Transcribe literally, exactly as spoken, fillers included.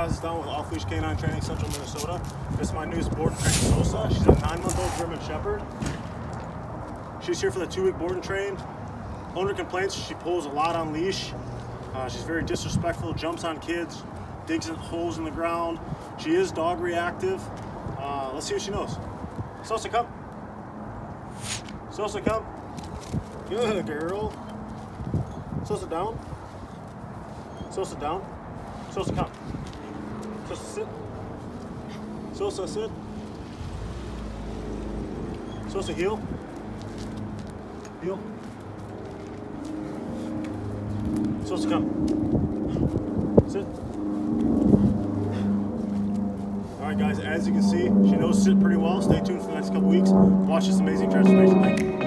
guys, it's Don with Off Leash Canine Training, Central Minnesota. This is my newest board and train, Sosa. She's a nine-month-old German Shepherd. She's here for the two-week board and train. Owner complaints she pulls a lot on leash. Uh, she's very disrespectful, jumps on kids, digs in holes in the ground. She is dog reactive. Uh, let's see what she knows. Sosa, come. Sosa, come. Good girl. Sosa, down. Sosa, down. Sosa, come. Sosa, sit. Sosa, sit. Sosa, heel. Heel. Sosa, come. Sit. Alright guys, as you can see, she knows sit pretty well. Stay tuned for the next couple weeks. Watch this amazing transformation. Thank you.